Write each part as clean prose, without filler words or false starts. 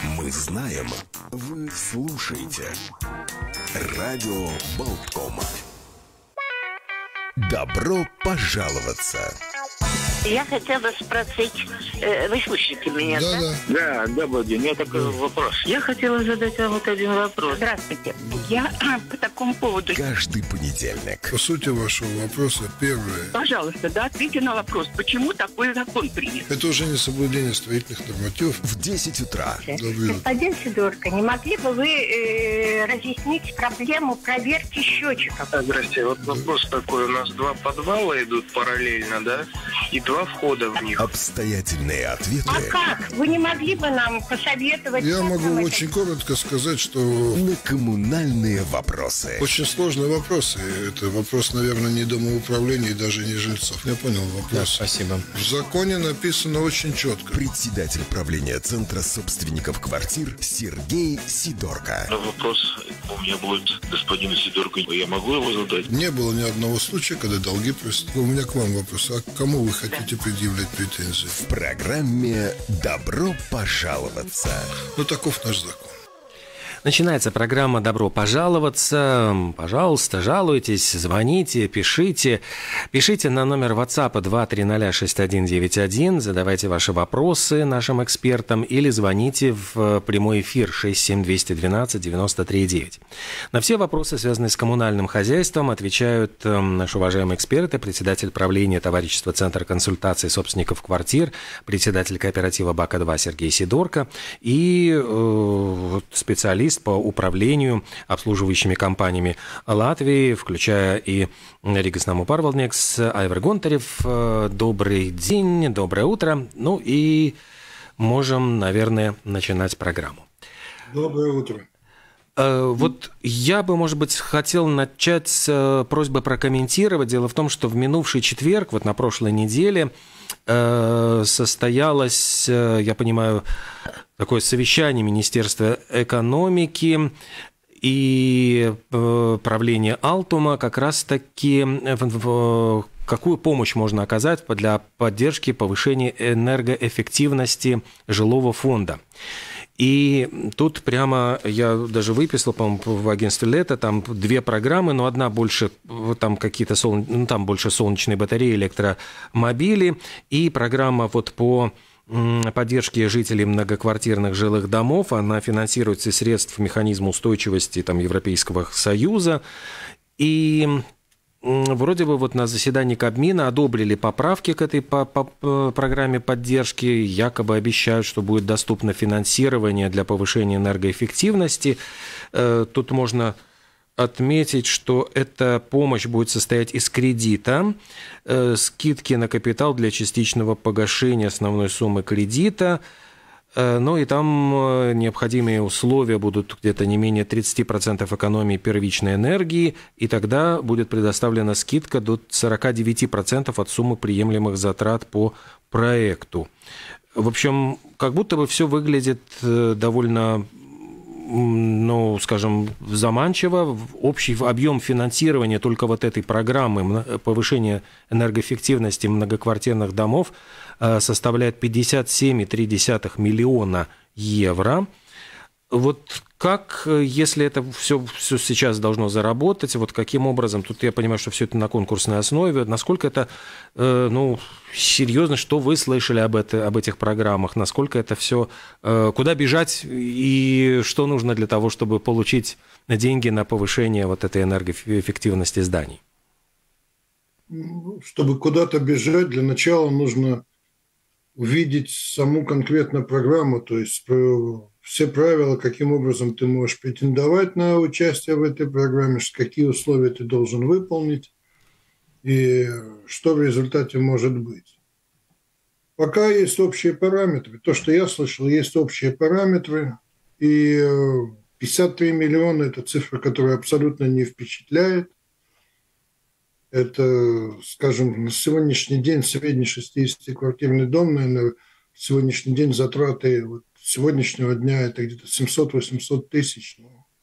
Мы знаем, вы слушаете. Радио Болтком. Добро пожаловаться. Я хотела спросить, вы слышите меня, да? Да, Владимир, у меня такой вопрос. Я хотела задать вам вот один вопрос. Здравствуйте. Я по такому поводу... Каждый понедельник. По сути вашего вопроса, первое. Пожалуйста, ответьте на вопрос, почему такой закон принят? Это уже не соблюдение строительных нормативов. В 10 утра. Господин Сидорко, не могли бы вы разъяснить проблему проверки счетчиков? Здрасте, вот вопрос такой. У нас 2 подвала идут параллельно, да? И 2 входа в них. Обстоятельные ответы. А как? Вы не могли бы нам посоветовать? Я могу очень коротко сказать, что... На коммунальные вопросы. Очень сложные вопросы. Это вопрос, наверное, не домоуправления и даже не жильцов. Я понял вопрос. Да, спасибо. В законе написано очень четко. Председатель правления Центра собственников квартир Сергей Сидорко. Вопрос у меня будет господину Сидорко. Я могу его задать? Не было ни одного случая, когда долги просят. У меня к вам вопрос. А к кому вы хотите предъявлять претензии? В программе «Добро пожаловаться». Ну, таков наш закон. Начинается программа «Добро пожаловаться». Пожалуйста, жалуйтесь, звоните, пишите. Пишите на номер WhatsApp 2306191, задавайте ваши вопросы нашим экспертам или звоните в прямой эфир 67212-93-9. На все вопросы, связанные с коммунальным хозяйством, отвечают наши уважаемые эксперты, председатель правления товарищества Центр консультации собственников квартир, председатель кооператива БАКа-2 Сергей Сидорко и специалист по управлению обслуживающими компаниями Латвии, включая и Риgas Namu pārvaldnieks Айвар Гонтарев. Добрый день, доброе утро. Ну и можем, наверное, начинать программу. Доброе утро. Вот я бы, может быть, хотел начать с просьбы прокомментировать. Дело в том, что в минувший четверг, вот на прошлой неделе, состоялось, я понимаю, такое совещание Министерства экономики и правления Алтума как раз-таки какую помощь можно оказать для поддержки повышения энергоэффективности жилого фонда. И тут прямо я даже выписал, по-моему, в агентстве «Лето», там 2 программы, но одна больше, там какие-то там больше солнечные батареи, электромобили, и программа вот по поддержке жителей многоквартирных жилых домов, она финансируется из средств механизма устойчивости там, Европейского Союза. И вроде бы вот на заседании Кабмина одобрили поправки к этой программе поддержки, якобы обещают, что будет доступно финансирование для повышения энергоэффективности. Тут можно отметить, что эта помощь будет состоять из кредита, скидки на капитал для частичного погашения основной суммы кредита. Ну и там необходимые условия будут где-то не менее 30% экономии первичной энергии, и тогда будет предоставлена скидка до 49% от суммы приемлемых затрат по проекту. В общем, как будто бы все выглядит довольно, ну, скажем, заманчиво. Общий объем финансирования только вот этой программы повышения энергоэффективности многоквартирных домов составляет 57,3 миллиона евро. Вот как, если это все сейчас должно заработать, вот каким образом, тут я понимаю, что все это на конкурсной основе, насколько это, ну, серьезно, что вы слышали об этих программах, насколько это все, куда бежать и что нужно для того, чтобы получить деньги на повышение вот этой энергоэффективности зданий? Чтобы куда-то бежать, для начала нужно увидеть саму конкретную программу, то есть все правила, каким образом ты можешь претендовать на участие в этой программе, какие условия ты должен выполнить и что в результате может быть. Пока есть общие параметры. То, что я слышал, есть общие параметры, и 53 миллиона – это цифра, которая абсолютно не впечатляет. Это, скажем, на сегодняшний день средний 60-квартирный дом, наверное, на сегодняшний день затраты вот сегодняшнего дня это где-то 700-800 тысяч.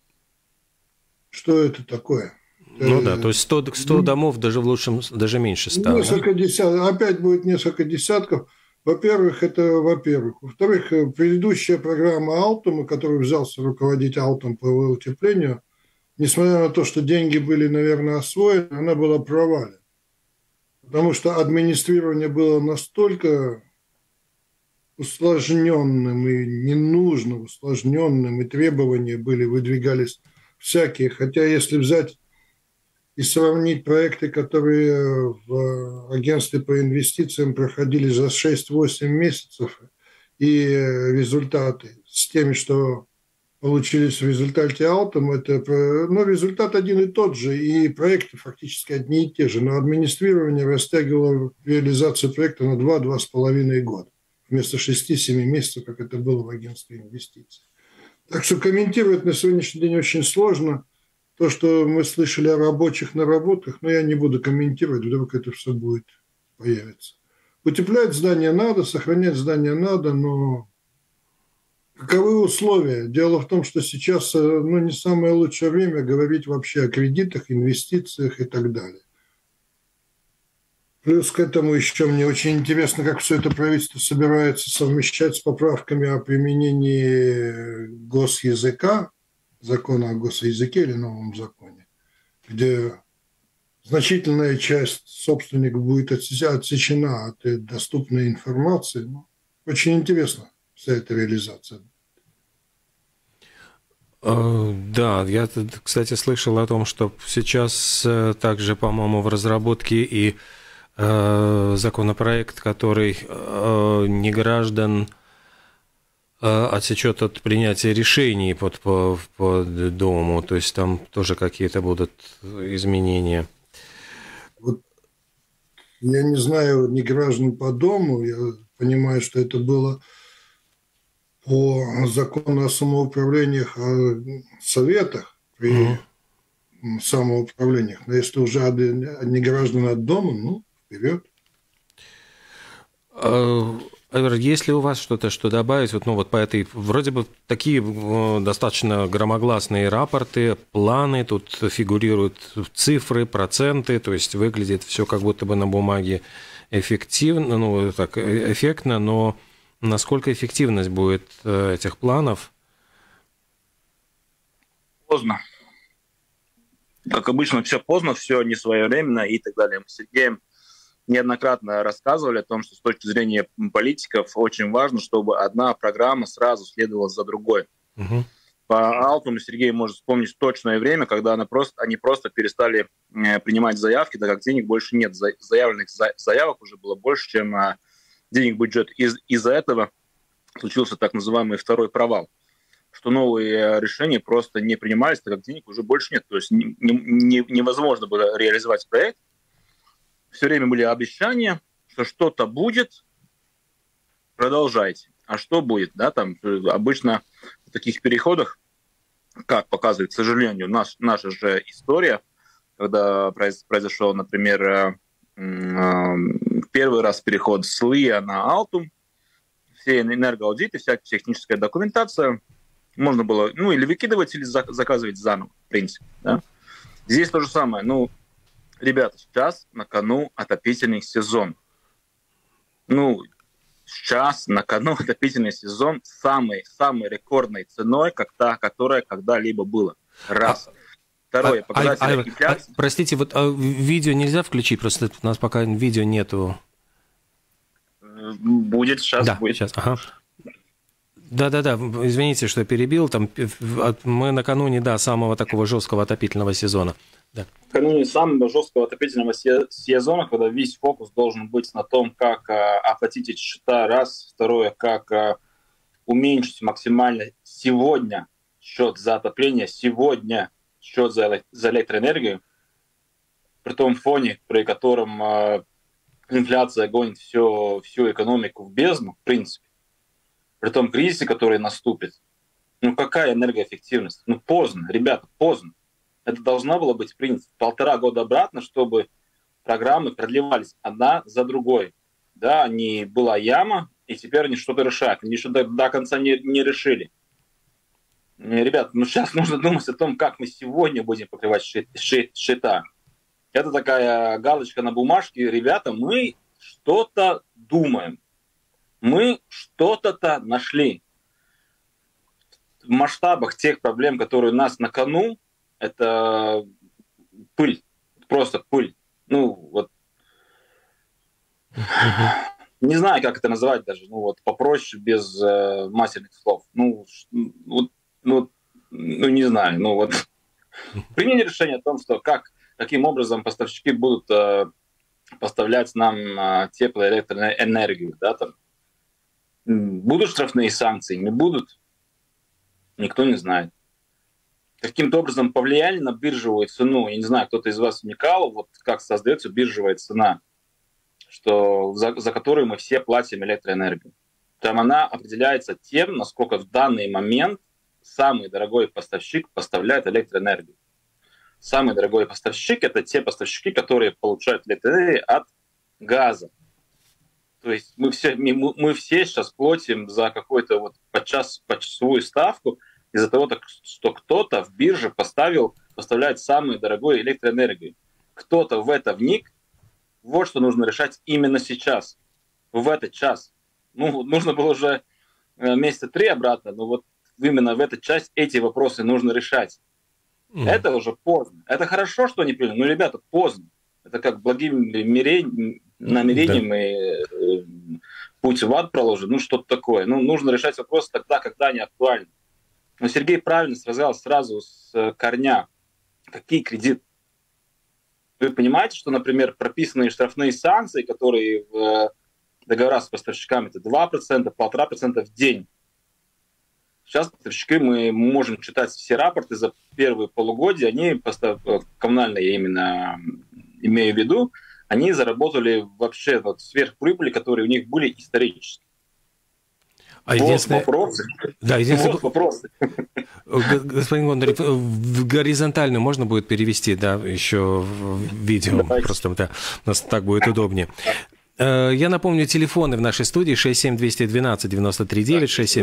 Что это такое? Ну да, то есть 100 домов даже в лучшем, даже меньше 100. Несколько десятков, опять будет несколько десятков. Во-первых, это во-первых. Во-вторых, предыдущая программа Алтума, которую взялся руководить Алтум по утеплению, несмотря на то, что деньги были, наверное, освоены, она была провалена. Потому что администрирование было настолько усложненным и ненужным, усложненным, и требования выдвигались всякие. Хотя если взять и сравнить проекты, которые в агентстве по инвестициям проходили за 6-8 месяцев, и результаты с теми, что получились в результате Алтум, результат один и тот же, и проекты фактически одни и те же, но администрирование растягивало реализацию проекта на 2-2,5 года, вместо 6-7 месяцев, как это было в агентстве инвестиций. Так что комментировать на сегодняшний день очень сложно. То, что мы слышали о рабочих наработках, но я не буду комментировать, вдруг это все будет появиться. Утеплять здание надо, сохранять здание надо, но каковы условия? Дело в том, что сейчас не самое лучшее время говорить вообще о кредитах, инвестициях и так далее. Плюс к этому еще мне очень интересно, как все это правительство собирается совмещать с поправками о применении госязыка, закона о госязыке или новом законе, где значительная часть собственников будет отсечена от доступной информации. Очень интересно вся эта реализация. Да, я, кстати, слышал о том, что сейчас также, по-моему, в разработке и законопроект, который неграждан отсечет от принятия решений по дому, то есть там тоже какие-то будут изменения. Вот я не знаю ни граждан по дому, я понимаю, что это было по закону о самоуправлениях, о советах при самоуправлениях, но если уже не граждан от дома, вперед. Айвар, есть ли у вас что-то, что добавить? По этой, вроде бы такие достаточно громогласные рапорты, планы, тут фигурируют цифры, проценты, то есть выглядит все как будто бы на бумаге эффективно, эффектно, но насколько эффективность будет этих планов? Поздно. Как обычно, все поздно, все не своевременно и так далее. Мы с Сергеем неоднократно рассказывали о том, что с точки зрения политиков очень важно, чтобы одна программа сразу следовала за другой. Угу. По Алтуму Сергей может вспомнить точное время, когда они просто перестали принимать заявки, так как денег больше нет. Заявленных заявок уже было больше, чем денег в бюджет. Из-за этого случился так называемый второй провал, что новые решения просто не принимались, так как денег уже больше нет. То есть невозможно было реализовать проект. Все время были обещания, что что-то будет, продолжайте. А что будет? Да, там обычно в таких переходах, как показывает, к сожалению, наша же история, когда произошел, например, первый раз переход с ЛИА на Алтум, все энергоаудиты, вся техническая документация можно было или выкидывать, или заказывать заново, в принципе. Да? Здесь то же самое. Ребята, сейчас на кону отопительный сезон. Сейчас на кону отопительный сезон самой рекордной ценой, как та, которая когда-либо была. Раз. Второе, показатель инфляции. Простите, видео нельзя включить, просто у нас пока видео нету. Будет, сейчас да, будет. Сейчас, ага. Да, извините, что перебил. Мы накануне, самого такого жесткого отопительного сезона. Да. Накануне самого жесткого отопительного сезона, когда весь фокус должен быть на том, как оплатить эти счета, раз. Второе, как уменьшить максимально сегодня счет за отопление, сегодня счет за электроэнергию, при том фоне, при котором инфляция гонит всю экономику в бездну, в принципе. При том кризисе, который наступит. Какая энергоэффективность? Поздно, ребята, поздно. Это должно было быть принято 1,5 года обратно, чтобы программы продлевались одна за другой. Да, не была яма, и теперь они что-то решают. Они еще до конца не решили. Ребята, сейчас нужно думать о том, как мы сегодня будем покрывать счета. Это такая галочка на бумажке. Ребята, мы что-то думаем. Мы что-то нашли. В масштабах тех проблем, которые у нас на кону, это пыль. Просто пыль. Ну, вот. Не знаю, как это называть даже. Ну, вот попроще, без матерных слов. Ну, не знаю. Ну, вот. Приняли решение о том, что каким образом поставщики будут поставлять нам тепло- и электроэнергию. Да, там. Будут штрафные санкции, не будут? Никто не знает. Каким-то образом повлияли на биржевую цену? Я не знаю, кто-то из вас вникал, вот как создается биржевая цена, за которую мы все платим электроэнергию. Там она определяется тем, насколько в данный момент самый дорогой поставщик поставляет электроэнергию. Самый дорогой поставщик — это те поставщики, которые получают электроэнергию от газа. То есть мы все сейчас платим за какую-то вот почасовую ставку из-за того, что кто-то в бирже поставляет самую дорогую электроэнергию. Кто-то в это вник. Вот что нужно решать именно сейчас, в этот час. Ну, нужно было уже месяца 3 обратно, но вот именно в этот час эти вопросы нужно решать. Это уже поздно. Это хорошо, что они приняли, но, ребята, поздно. Это как благим намерением и путь в ад проложен, ну, что-то такое. Ну, нужно решать вопросы тогда, когда они актуальны. Но Сергей правильно сказал сразу с корня. Какие кредиты? Вы понимаете, что, например, прописанные штрафные санкции, которые в договорах с поставщиками, это 2%, 1,5% в день. Сейчас поставщики, мы можем читать все рапорты за первые полугодия, они, коммунальные я именно имею в виду, они заработали вообще вот сверхприбыли, которые у них были исторически. Вот вопросы. Да, вот вопросы. Господин Гондарев, в горизонтальную можно будет перевести, да, еще видео? Давайте. Просто да, у нас так будет удобнее. Я напомню, телефоны в нашей студии 67-212-93-9,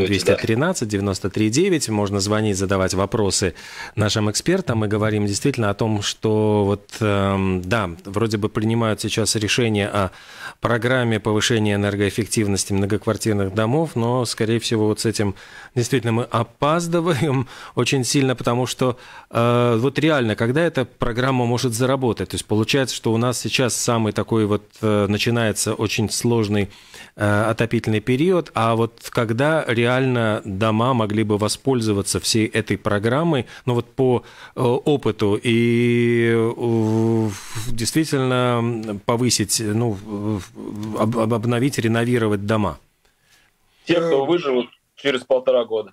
67-213-93-9. Можно звонить, задавать вопросы нашим экспертам. Мы говорим действительно о том, что вот, да, вроде бы принимают сейчас решения о программе повышения энергоэффективности многоквартирных домов, но, скорее всего, вот с этим действительно мы опаздываем очень сильно, потому что вот реально, когда эта программа может заработать? То есть получается, что у нас сейчас самый такой вот начинается очень сложный отопительный период, а вот когда реально дома могли бы воспользоваться всей этой программой, ну вот по опыту и действительно повысить, ну, обновить, реновировать дома? Те, кто выживут через 1,5 года.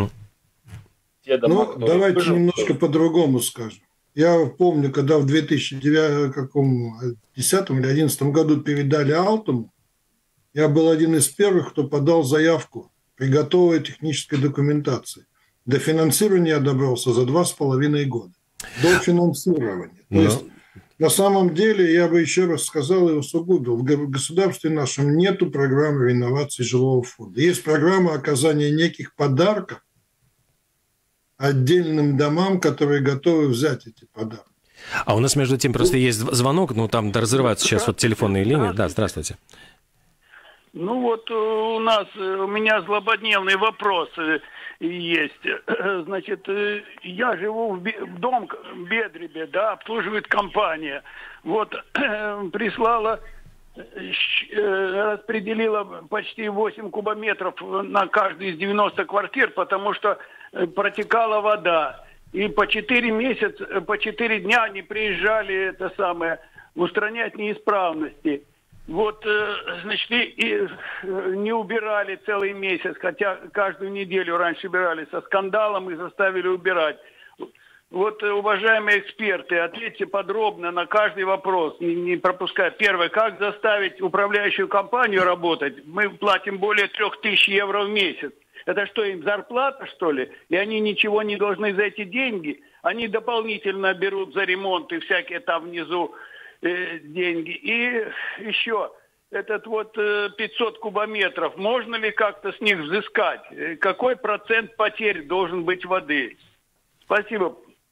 Те дома, давайте немножко по-другому скажем. Я помню, когда в 2010 или 2011 году передали Алтуму, я был один из первых, кто подал заявку при готовой технической документации. До финансирования я добрался за 2,5 года. До финансирования. То есть, на самом деле, я бы еще раз сказал и усугубил, в государстве нашем нету программы реновации жилого фонда. Есть программа оказания неких подарков отдельным домам, которые готовы взять эти подарки. А у нас, между тем, просто есть звонок, ну, там разрываются сейчас вот телефонные линии. Да, здравствуйте. Ну, вот у меня злободневный вопрос есть. Значит, я живу в дом в Бедребе, да, обслуживает компания. Вот прислала, распределила почти 8 кубометров на каждую из 90 квартир, потому что протекала вода. И по 4 дня они приезжали устранять неисправности. Вот, значит, и не убирали целый месяц, хотя каждую неделю раньше убирали со скандалом и заставили убирать. Вот, уважаемые эксперты, ответьте подробно на каждый вопрос, не пропуская. Первое, как заставить управляющую компанию работать? Мы платим более 3000 евро в месяц. Это что, им зарплата, что ли? И они ничего не должны за эти деньги? Они дополнительно берут за ремонт и всякие там внизу деньги. И еще, этот вот 500 кубометров, можно ли как-то с них взыскать? Какой процент потерь должен быть воды? Спасибо.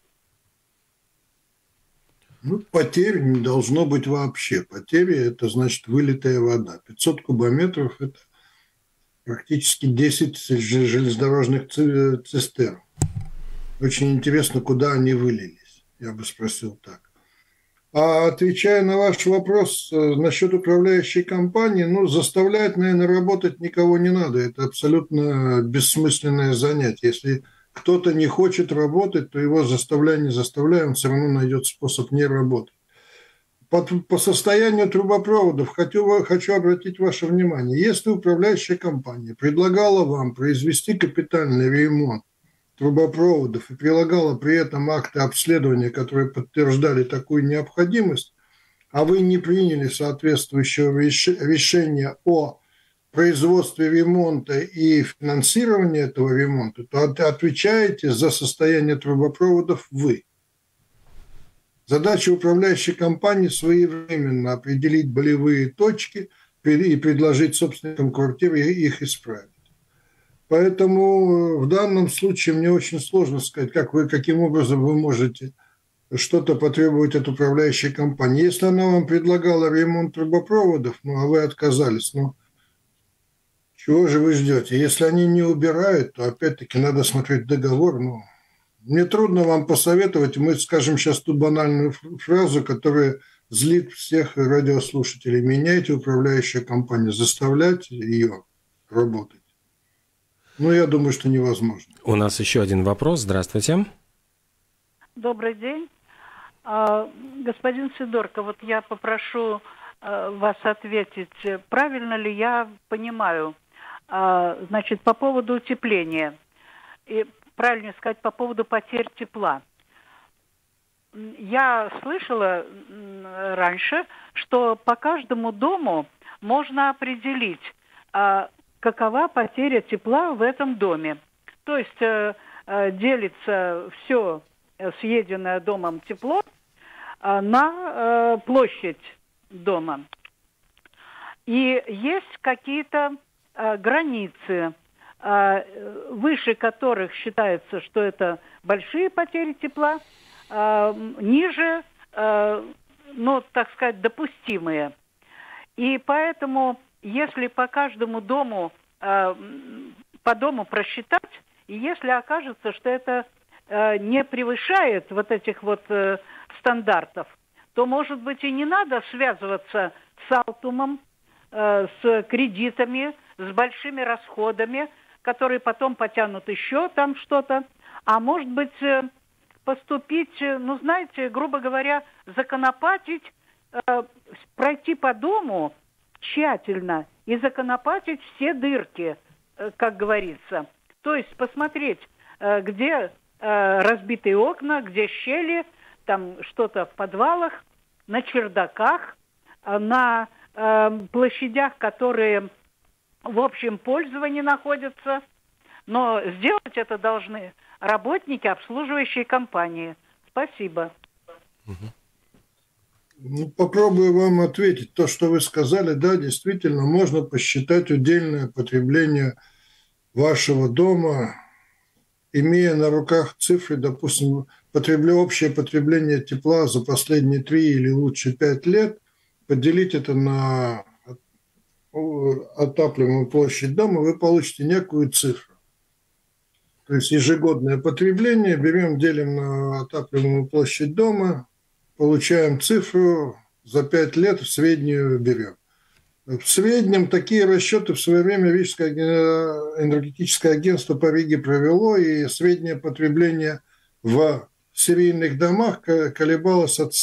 Ну, потерь не должно быть вообще. Потери – это, значит, вылитая вода. 500 кубометров – это практически 10 железнодорожных цистерн. Очень интересно, куда они вылились, я бы спросил так. А отвечая на ваш вопрос насчет управляющей компании, заставлять, наверное, работать никого не надо. Это абсолютно бессмысленное занятие. Если кто-то не хочет работать, то его заставляй, не заставляй, он все равно найдет способ не работать. По состоянию трубопроводов хочу обратить ваше внимание. Если управляющая компания предлагала вам произвести капитальный ремонт трубопроводов и прилагала при этом акты обследования, которые подтверждали такую необходимость, а вы не приняли соответствующего решения о производстве ремонта и финансировании этого ремонта, то отвечаете за состояние трубопроводов вы. Задача управляющей компании своевременно определить болевые точки и предложить собственникам квартир их исправить. Поэтому в данном случае мне очень сложно сказать, каким образом вы можете что-то потребовать от управляющей компании. Если она вам предлагала ремонт трубопроводов, а вы отказались, чего же вы ждете? Если они не убирают, то опять-таки надо смотреть договор. Мне трудно вам посоветовать. Мы скажем сейчас ту банальную фразу, которая злит всех радиослушателей. Меняйте управляющую компанию, заставлять ее работать. Я думаю, что невозможно. У нас еще один вопрос. Здравствуйте. Добрый день. Господин Сидорко, я попрошу вас ответить, правильно ли я понимаю, по поводу утепления, и правильно сказать, по поводу потерь тепла. Я слышала раньше, что по каждому дому можно определить, какова потеря тепла в этом доме. То есть делится все съеденное домом тепло на площадь дома. И есть какие-то границы, выше которых считается, что это большие потери тепла, ниже, допустимые. И поэтому, если по каждому дому, по дому просчитать, и если окажется, что это не превышает этих стандартов, то, может быть, и не надо связываться с Алтумом, с кредитами, с большими расходами, которые потом потянут еще там что-то, а может быть поступить, грубо говоря, законопатить, пройти по дому тщательно и законопатить все дырки, как говорится. То есть посмотреть, где разбитые окна, где щели, там что-то в подвалах, на чердаках, на площадях, которые в общем пользовании находятся. Но сделать это должны работники обслуживающей компании. Спасибо. Попробую вам ответить. То, что вы сказали, да, действительно, можно посчитать удельное потребление вашего дома, имея на руках цифры, допустим, общее потребление тепла за последние 3 или лучше 5 лет, поделить это на отапливаемую площадь дома, вы получите некую цифру. То есть ежегодное потребление берем, делим на отапливаемую площадь дома, получаем цифру, за 5 лет в среднюю берем. В среднем такие расчеты в свое время Рижское энергетическое агентство по Риге провело, и среднее потребление в серийных домах колебалось от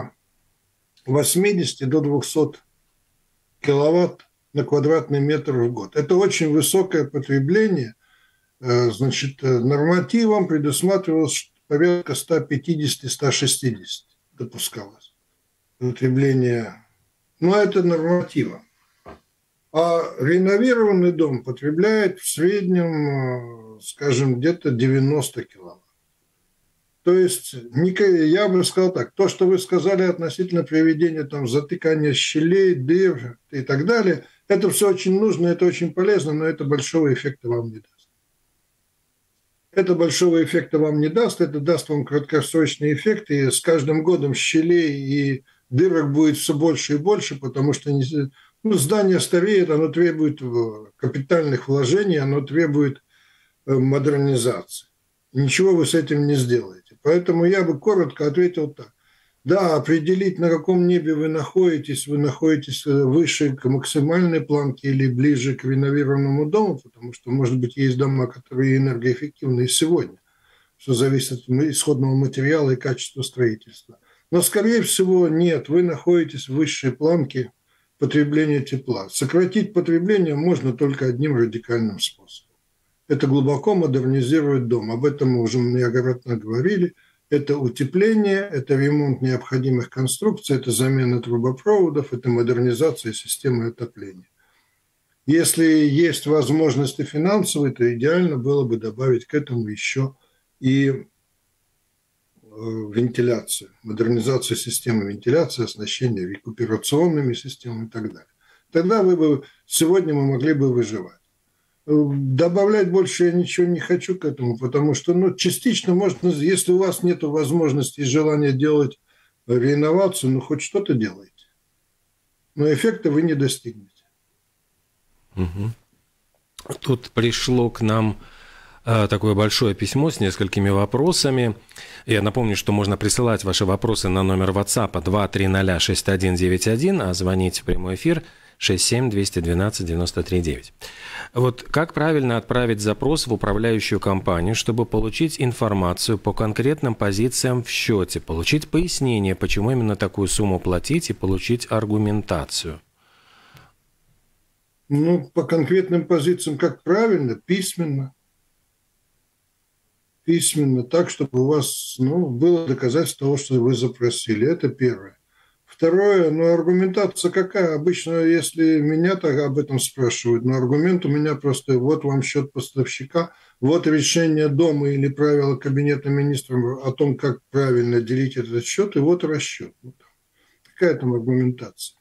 180 до 200 киловатт на квадратный метр в год. Это очень высокое потребление. Нормативом предусматривалось порядка 150-160 допускалось потребление. Но это нормативом. А реновированный дом потребляет в среднем, где-то 90 киловатт. То есть, я бы сказал так, то, что вы сказали относительно приведения затыкания щелей, дыр и так далее, это все очень нужно, это очень полезно, но это большого эффекта вам не даст. Это большого эффекта вам не даст, это даст вам краткосрочный эффект, и с каждым годом щелей и дырок будет все больше и больше, потому что Здание стареет, оно требует капитальных вложений, оно требует модернизации. Ничего вы с этим не сделаете. Поэтому я бы коротко ответил так. Да, определить, на каком небе вы находитесь выше к максимальной планке или ближе к реновированному дому, потому что, может быть, есть дома, которые энергоэффективны и сегодня, что зависит от исходного материала и качества строительства. Но, скорее всего, нет, вы находитесь в высшей планке потребления тепла. Сократить потребление можно только одним радикальным способом. Это глубоко модернизировать дом. Об этом мы уже многократно говорили. Это утепление, это ремонт необходимых конструкций, это замена трубопроводов, это модернизация системы отопления. Если есть возможности финансовые, то идеально было бы добавить к этому еще и вентиляцию, модернизацию системы вентиляции, оснащения рекуперационными системами и так далее. Тогда сегодня мы могли бы выживать. Добавлять больше я ничего не хочу к этому, потому что частично можно, если у вас нет возможности и желания делать реновацию, хоть что-то делайте. Но эффекта вы не достигнете. Угу. Тут пришло к нам такое большое письмо с несколькими вопросами. Я напомню, что можно присылать ваши вопросы на номер WhatsApp 2306191, а звонить в прямой эфир 67-212-93-9. Вот как правильно отправить запрос в управляющую компанию, чтобы получить информацию по конкретным позициям в счете, получить пояснение, почему именно такую сумму платить, и получить аргументацию? По конкретным позициям как правильно? Письменно. Письменно, так, чтобы у вас было доказательство того, что вы запросили. Это первое. Второе, аргументация какая? Обычно, если меня так об этом спрашивают, аргумент у меня просто: вот вам счет поставщика, вот решение дома или правила кабинета министров о том, как правильно делить этот счет, и вот расчет. Какая там аргументация?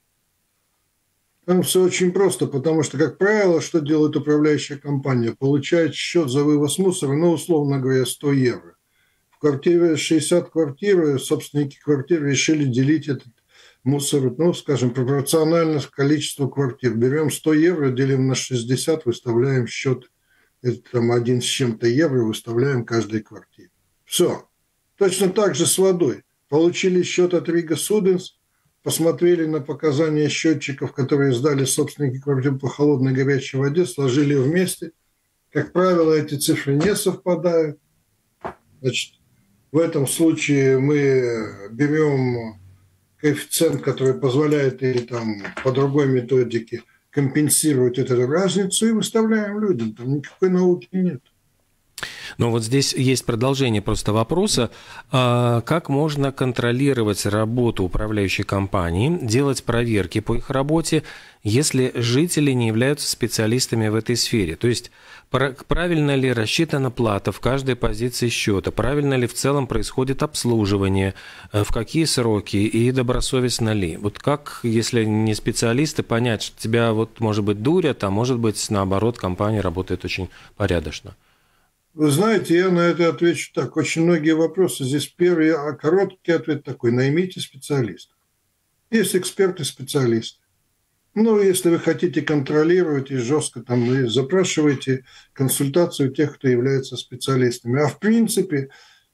Там все очень просто, потому что, как правило, что делает управляющая компания? Получает счет за вывоз мусора, условно говоря, 100 евро. В квартире 60 квартир, собственники квартир решили делить этот мусор, скажем, пропорционально количеству квартир. Берем 100 евро, делим на 60, выставляем счет, это там 1 с чем-то евро, выставляем каждой квартире. Все. Точно так же с водой. Получили счет от Рига Суденс, посмотрели на показания счетчиков, которые сдали собственники квартир по холодной и горячей воде, сложили вместе. Как правило, эти цифры не совпадают. Значит, в этом случае мы берем коэффициент, который позволяет или по другой методике компенсировать эту разницу, и выставляем людям. Там никакой науки нет. Но вот здесь есть продолжение просто вопроса. Как можно контролировать работу управляющей компании, делать проверки по их работе, если жители не являются специалистами в этой сфере? То есть правильно ли рассчитана плата в каждой позиции счета, правильно ли в целом происходит обслуживание, в какие сроки и добросовестно ли? Вот как, если не специалисты, понять, что тебя может быть дурят, а может быть наоборот компания работает очень порядочно? Вы знаете, я на это отвечу так. Очень многие вопросы. Здесь первый, короткий ответ такой: наймите специалистов. Есть эксперты-специалисты. Если вы хотите контролировать и жестко запрашивайте консультацию тех, кто является специалистами. А в принципе,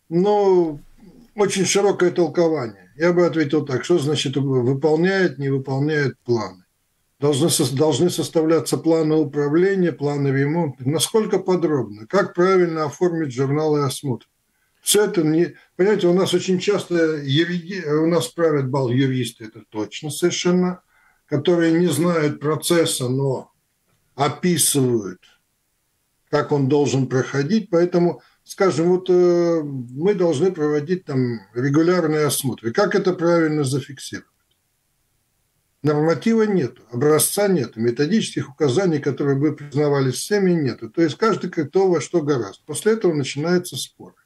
очень широкое толкование. Я бы ответил так: что значит выполняет, не выполняет планы? Должны составляться планы управления, планы ремонта. Насколько подробно? Как правильно оформить журналы осмотра? Все это, понимаете, у нас очень часто у нас правят бал юристы, это точно совершенно, которые не знают процесса, но описывают, как он должен проходить. Поэтому, скажем, мы должны проводить регулярные осмотры. Как это правильно зафиксировать? Норматива нет, образца нет, методических указаний, которые бы признавались всеми, нет. То есть каждый кто во что гораздо. После этого начинается спор.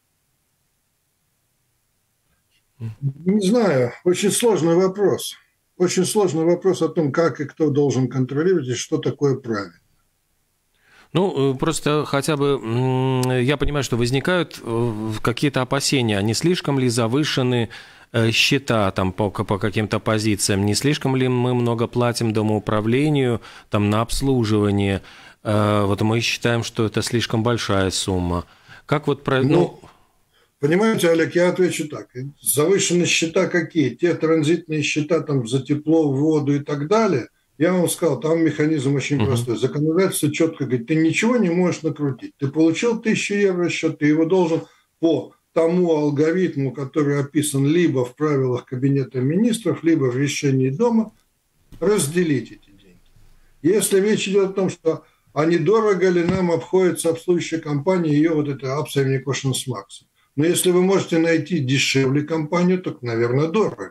Не знаю, очень сложный вопрос. Очень сложный вопрос о том, как и кто должен контролировать и что такое правильно. Просто хотя бы я понимаю, что возникают какие-то опасения, а не слишком ли завышены счета там по каким-то позициям, не слишком ли мы много платим домоуправлению там на обслуживание? Вот мы считаем, что это слишком большая сумма. Как вот про... Понимаете, Олег, я отвечу так. Завышенные счета какие? Те транзитные счета там за тепло, воду и так далее. Я вам сказал, там механизм очень простой. Законодательство четко говорит, ты ничего не можешь накрутить. Ты получил 1000 евро счет, ты его должен по тому алгоритму, который описан либо в правилах Кабинета министров, либо в решении дома, разделить эти деньги. Если речь идет о том, что а недорого ли нам обходится обслуживающая компания, ее вот это Apsavnieku Max. Но если вы можете найти дешевле компанию, то, наверное, дорого.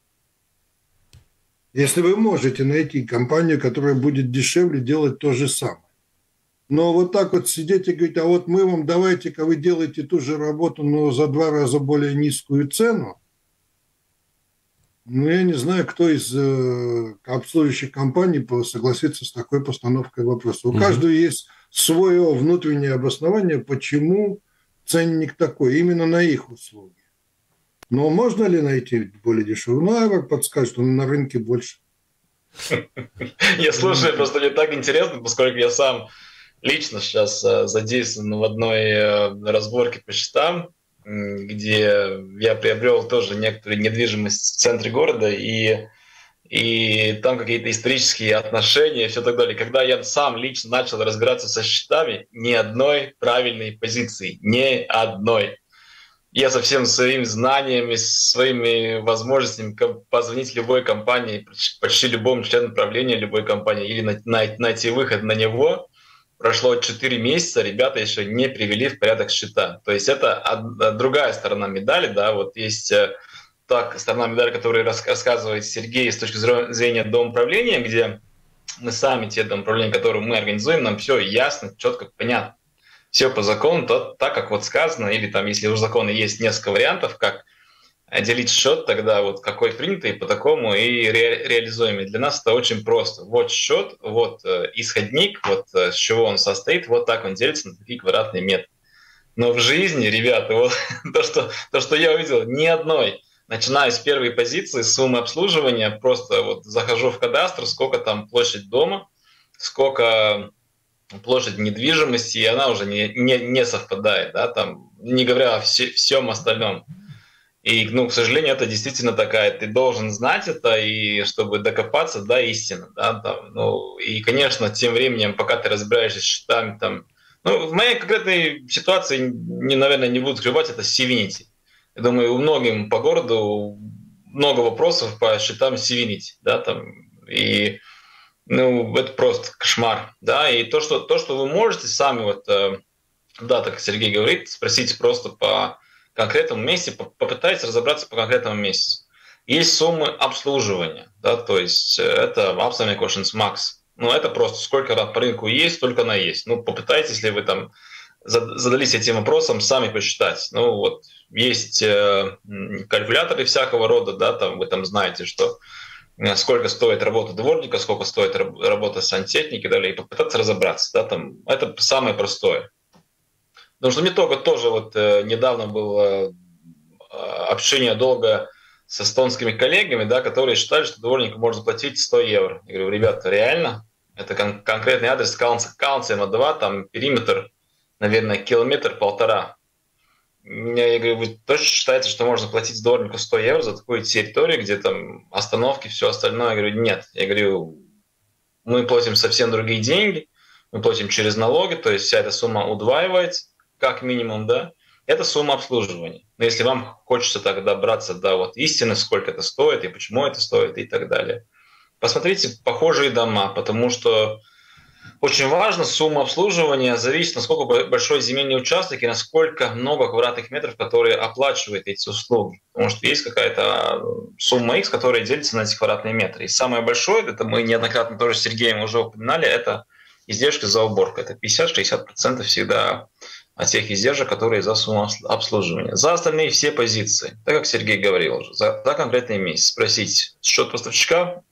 Если вы можете найти компанию, которая будет дешевле делать то же самое. Но вот так вот сидеть и говорить, а вот мы вам давайте-ка вы делаете ту же работу, но за 2 раза более низкую цену, ну, я не знаю, кто из обслуживающих компаний согласится с такой постановкой вопроса. У каждого есть свое внутреннее обоснование, почему ценник такой, именно на их услуги. Но можно ли найти более дешевый? Ну, Айвар подскажет, что на рынке больше. Я слушаю, просто мне так интересно, поскольку я сам лично сейчас задействован в одной разборке по счетам, где я приобрел тоже некоторую недвижимость в центре города, и там какие-то исторические отношения и все так далее. Когда я сам лично начал разбираться со счетами, ни одной правильной позиции, ни одной. Я со всеми своими знаниями, своими возможностями позвонить любой компании, почти любому члену правления любой компании или найти выход на него. Прошло 4 месяца, ребята еще не привели в порядок счета. То есть это другая сторона медали, да, вот есть так сторона медали, которую рассказывает Сергей с точки зрения домоуправления, где мы сами, те домоуправления, которые мы организуем, нам все ясно, четко, понятно. Все по закону, так как вот сказано, или там, если у закона есть несколько вариантов, как делить счет, тогда вот какой принятый, по такому и реализуемый. Для нас это очень просто. Вот счет, вот исходник, вот с чего он состоит, вот так он делится на такие квадратные метры. Но в жизни, ребята, вот то, что я увидел, ни одной, начиная с первой позиции, суммы обслуживания, просто вот захожу в кадастр, сколько там площадь дома, сколько площадь недвижимости, и она уже не совпадает, да, там, не говоря о всем остальном. И, к сожалению, это действительно такая, ты должен знать это, и чтобы докопаться до истины, да, там, и, конечно, тем временем, пока ты разбираешься с счетами, там, в моей конкретной ситуации, наверное, не буду скрывать, это Сивинити. Я думаю, у многим по городу много вопросов по счетам Сивинити, да, там, и это просто кошмар, да, и то, что вы можете сами, вот, да, так Сергей говорит, спросите просто по конкретному месте, попытайтесь разобраться по конкретному месяцу. Есть суммы обслуживания, да, то есть это Apsavnieku Max. Это просто сколько раз по рынку есть, столько она есть. Попытайтесь, если вы там задались этим вопросом, сами посчитать. Вот есть калькуляторы всякого рода, да, там вы там знаете, что сколько стоит работа дворника, сколько стоит работа сантехники и далее, и попытаться разобраться, да, там это самое простое. Потому что мне тоже вот недавно было общение долго с эстонскими коллегами, да, которые считали, что дворнику можно платить 100 евро. Я говорю, ребята, реально? Это конкретный адрес Калнцема 2, там периметр, наверное, 1,5 километра. Я говорю, вы точно считаете, что можно платить дворнику 100 евро за такую территорию, где там остановки, все остальное? Я говорю, нет. Я говорю, мы платим совсем другие деньги, мы платим через налоги, то есть вся эта сумма удваивается, как минимум, да, это сумма обслуживания. Но если вам хочется тогда браться до вот истины, сколько это стоит и почему это стоит и так далее, посмотрите похожие дома, потому что очень важно, сумма обслуживания зависит, насколько большой земельный участок и насколько много квадратных метров, которые оплачивают эти услуги. Потому что есть какая-то сумма X, которая делится на эти квадратные метры. И самое большое, это мы неоднократно тоже с Сергеем уже упоминали, это издержки за уборку. Это 50-60% всегда от тех издержек, которые за сумму обслуживания. За остальные все позиции, так как Сергей говорил уже, за конкретный месяц спросить счет поставщика.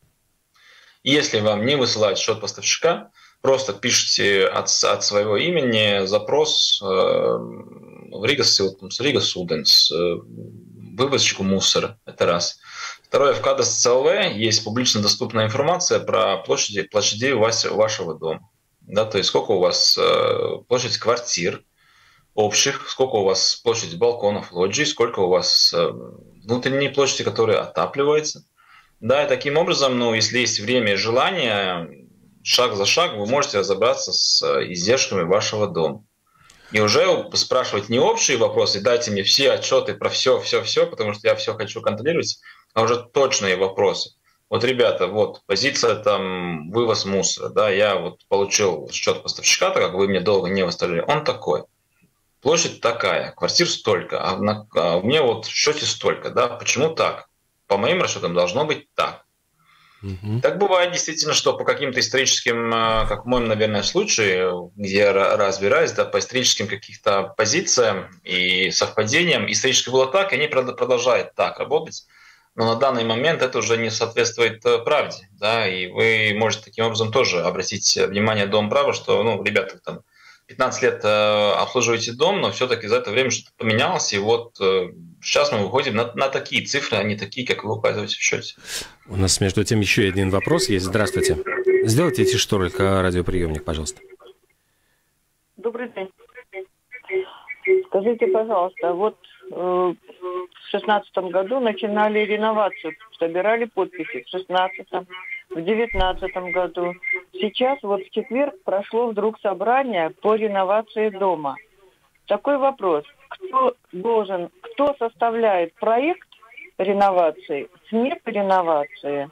Если вам не высылают счет поставщика, просто пишите от своего имени запрос в Rigas Siltums, Rigas Ūdens, вывозчику мусора. Это раз. Второе, в Кадастре ЦЛВ есть публично доступная информация про площади вашего дома. Да, то есть сколько у вас площадь квартир общих, сколько у вас площадь балконов, лоджий, сколько у вас внутренней площади, которая отапливается. Да, и таким образом, если есть время и желание, шаг за шагом вы можете разобраться с издержками вашего дома. И уже спрашивать не общие вопросы, дайте мне все отчеты про все, потому что я все хочу контролировать, а уже точные вопросы. Вот, ребята, вот позиция там вывоз мусора, да, я вот получил счет поставщика, так как вы мне долго не выставляли, он такой. Площадь такая, квартир столько, а у меня вот в счете столько, да, почему так? По моим расчетам должно быть так. Так бывает действительно, что по каким-то историческим, как в моем, наверное, случае, где я разбираюсь, да, по историческим каких-то позициям и совпадениям, исторически было так, и они продолжают так работать, но на данный момент это уже не соответствует правде, да, и вы можете таким образом тоже обратить внимание Дом права, что, ребята, там 15 лет обслуживаете дом, но все-таки за это время что-то поменялось, и вот сейчас мы выходим на такие цифры, а не такие, как вы указываете в счете. У нас, между тем, еще один вопрос есть. Здравствуйте. Сделайте эти шторы-ка радиоприемник, пожалуйста. Добрый день. Скажите, пожалуйста, вот в 2016 году начинали реновацию, собирали подписи в 2016, в 2019 году. Сейчас вот в четверг прошло вдруг собрание по реновации дома. Такой вопрос. Кто составляет проект реновации, смета реновации?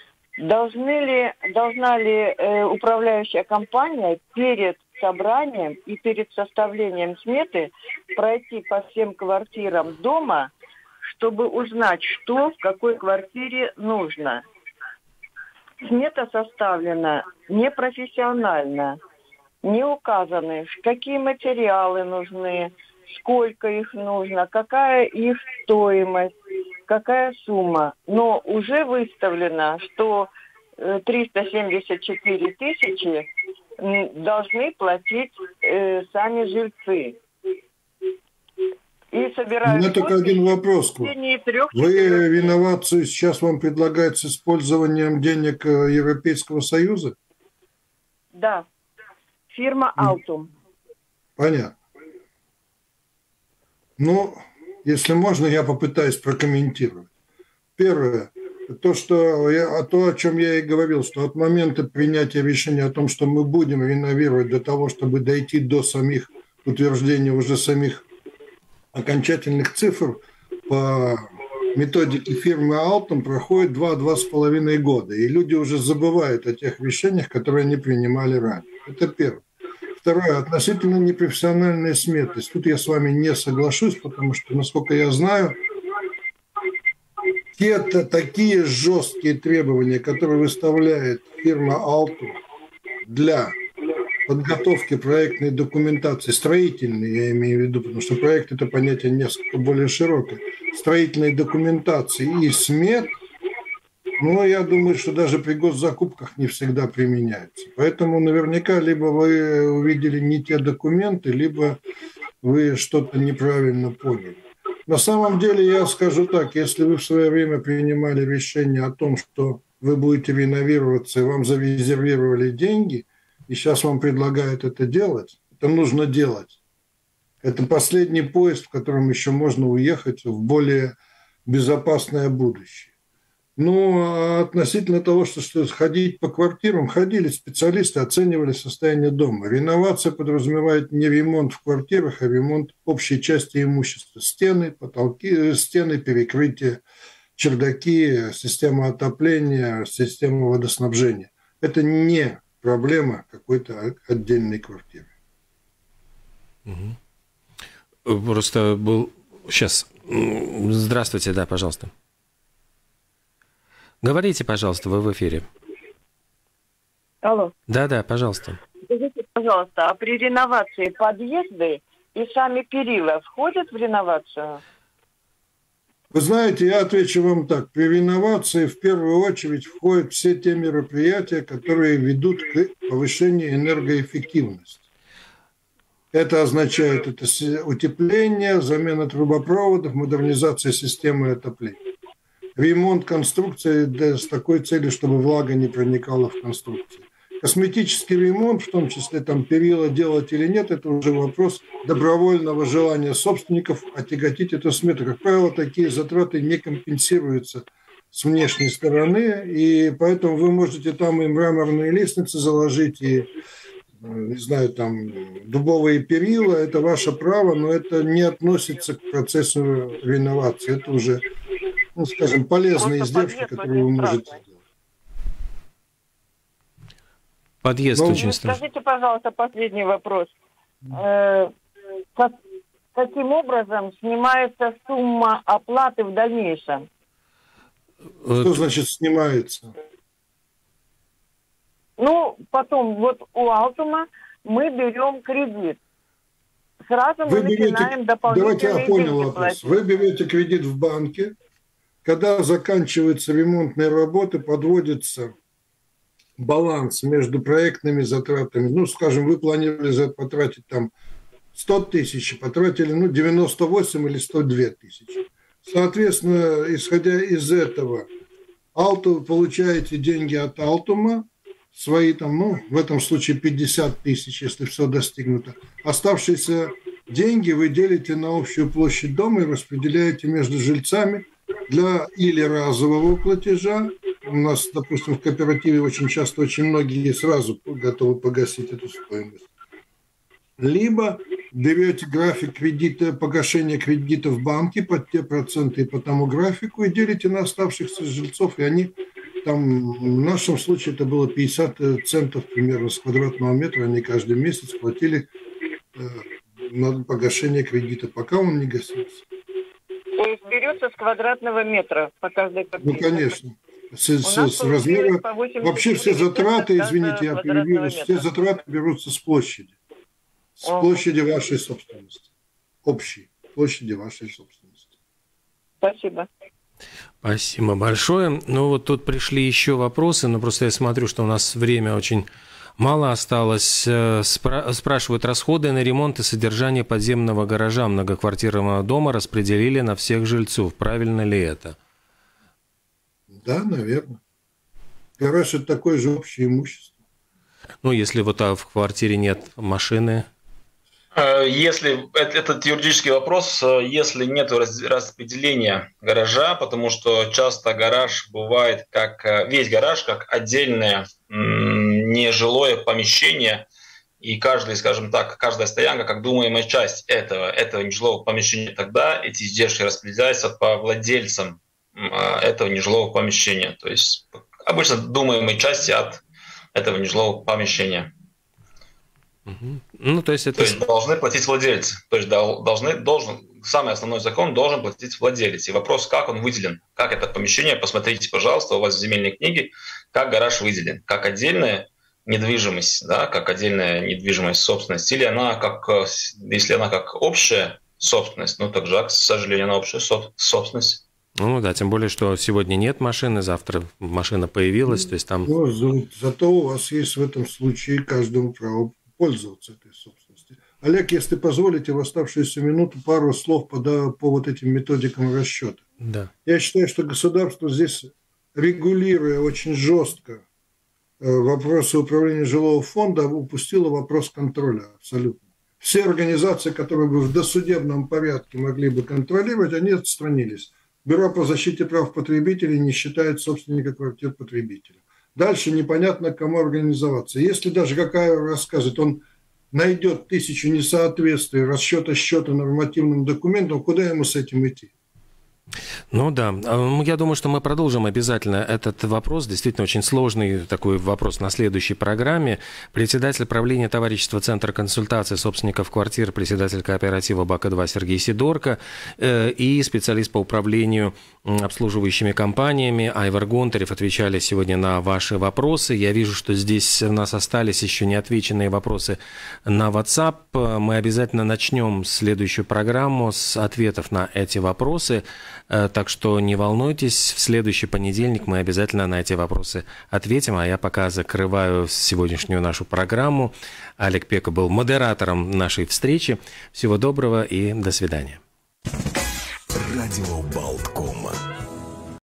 Должна ли управляющая компания перед собранием и перед составлением сметы пройти по всем квартирам дома, чтобы узнать, что в какой квартире нужно? Смета составлена непрофессионально, не указаны, какие материалы нужны, сколько их нужно, какая их стоимость, какая сумма. Но уже выставлено, что 374 тысячи должны платить сами жильцы. И собирают. У меня только один вопрос к вам. Вы реновацию сейчас вам предлагают с использованием денег Европейского Союза? Да. Фирма Altum. Понятно. Если можно, я попытаюсь прокомментировать. Первое. То, о чем я и говорил, что от момента принятия решения о том, что мы будем реновировать до того, чтобы дойти до самих утверждения уже самих окончательных цифр по методике фирмы Altum, проходит 2-2,5 года. И люди уже забывают о тех решениях, которые они принимали ранее. Это первое. Второе. Относительно непрофессиональной сметы. Тут я с вами не соглашусь, потому что, насколько я знаю, такие жесткие требования, которые выставляет фирма Altum для подготовки проектной документации, строительной, я имею в виду, потому что проект – это понятие несколько более широкое, строительной документации и смет, я думаю, что даже при госзакупках не всегда применяется. Поэтому наверняка либо вы увидели не те документы, либо вы что-то неправильно поняли. На самом деле, я скажу так, если вы в свое время принимали решение о том, что вы будете реновироваться, и вам зарезервировали деньги, и сейчас вам предлагают это делать, это нужно делать. Это последний поезд, в котором еще можно уехать в более безопасное будущее. Относительно того, что ходить по квартирам, ходили специалисты, оценивали состояние дома. Реновация подразумевает не ремонт в квартирах, а ремонт общей части имущества. Стены, потолки, стены, перекрытия, чердаки, система отопления, система водоснабжения. Это не проблема какой-то отдельной квартиры. Просто был... Сейчас. Здравствуйте, да, пожалуйста. Говорите, пожалуйста, вы в эфире. Алло. Да, пожалуйста. Скажите, пожалуйста, а при реновации подъезды и сами перила входят в реновацию? Вы знаете, я отвечу вам так. При реновации в первую очередь входят все те мероприятия, которые ведут к повышению энергоэффективности. Это означает утепление, замена трубопроводов, модернизация системы отопления. Ремонт конструкции с такой целью, чтобы влага не проникала в конструкцию. Косметический ремонт, в том числе там перила делать или нет, это уже вопрос добровольного желания собственников отяготить эту смету. Как правило, такие затраты не компенсируются с внешней стороны, и поэтому вы можете там и мраморные лестницы заложить, и, не знаю, там дубовые перила, это ваше право, но это не относится к процессу реновации. Это уже, ну, скажем, полезные издержки, которые вы можете сделать. Подъезд очень страшный. Скажите, пожалуйста, последний вопрос. Каким образом снимается сумма оплаты в дальнейшем? Что значит снимается? Ну, потом вот у Алтума мы берем кредит. Сразу мы начинаем дополнительные Давайте я понял деньги вопрос. платить. Вы берете кредит в банке, когда заканчиваются ремонтные работы, подводится баланс между проектными затратами. Ну, скажем, вы планировали потратить там 100 тысяч, потратили 98 или 102 тысячи. Соответственно, исходя из этого, вы получаете деньги от Алтума, свои там, в этом случае 50 тысяч, если все достигнуто. Оставшиеся деньги вы делите на общую площадь дома и распределяете между жильцами для или разового платежа. У нас, допустим, в кооперативе очень часто очень многие сразу готовы погасить эту стоимость. Либо берете график кредита, погашения кредита в банке под те проценты и по тому графику и делите на оставшихся жильцов, и они там, в нашем случае это было 50 центов примерно с квадратного метра, они каждый месяц платили на погашение кредита, пока он не гасился. То есть берется с квадратного метра по каждой квартире? Ну, конечно. С размера. Вообще все затраты, извините, я перебью, все затраты берутся с площади. С площади вашей собственности. Общей площади вашей собственности. Спасибо. Спасибо большое. Ну вот тут пришли еще вопросы, но просто я смотрю, что у нас время очень мало осталось. Спрашивают, расходы на ремонт и содержание подземного гаража многоквартирного дома распределили на всех жильцов. Правильно ли это? Да, наверное. Гараж – это такое же общее имущество. Ну, если вот в квартире нет машины. Если этот юридический вопрос, если нет распределения гаража, потому что часто гараж бывает весь гараж как отдельное нежилое помещение, и каждая стоянка как думаемая часть этого нежилого помещения, тогда эти издержки распределяются по владельцам этого нежилого помещения, то есть обычно думаемой части от этого нежилого помещения. Ну, то есть должны платить владельцы. То есть самый основной закон должен платить владелец. И вопрос, как он выделен, как это помещение, посмотрите, пожалуйста, у вас в земельной книге, как гараж выделен, как отдельная недвижимость, да, как отдельная недвижимость собственность, или если она как общая собственность, также, к сожалению, она общая собственность. Ну да, тем более, что сегодня нет машины, завтра машина появилась, то есть там... Зато у вас есть в этом случае каждому право пользоваться этой собственностью. Олег, если позволите, в оставшуюся минуту пару слов по вот этим методикам расчета. Да. Я считаю, что государство здесь, регулируя очень жестко вопросы управления жилого фонда, упустило вопрос контроля абсолютно. Все организации, которые бы в досудебном порядке могли бы контролировать, они отстранились. Бюро по защите прав потребителей не считает собственника квартир потребителя. Дальше непонятно, кому организоваться. Если даже какая рассказывает, он найдет 1000 несоответствий расчета счета нормативным документам, куда ему с этим идти? Ну да, я думаю, что мы продолжим обязательно этот вопрос, действительно очень сложный такой вопрос на следующей программе. Председатель правления товарищества Центра консультации собственников квартир, председатель кооператива БАКа-2 Сергей Сидорко и специалист по управлению обслуживающими компаниями Айвар Гонтарев отвечали сегодня на ваши вопросы. Я вижу, что здесь у нас остались еще неотвеченные вопросы на WhatsApp. Мы обязательно начнем следующую программу с ответов на эти вопросы. Так что не волнуйтесь, в следующий понедельник мы обязательно на эти вопросы ответим. А я пока закрываю сегодняшнюю нашу программу. Алек Пека был модератором нашей встречи. Всего доброго и до свидания. Радио Болтком.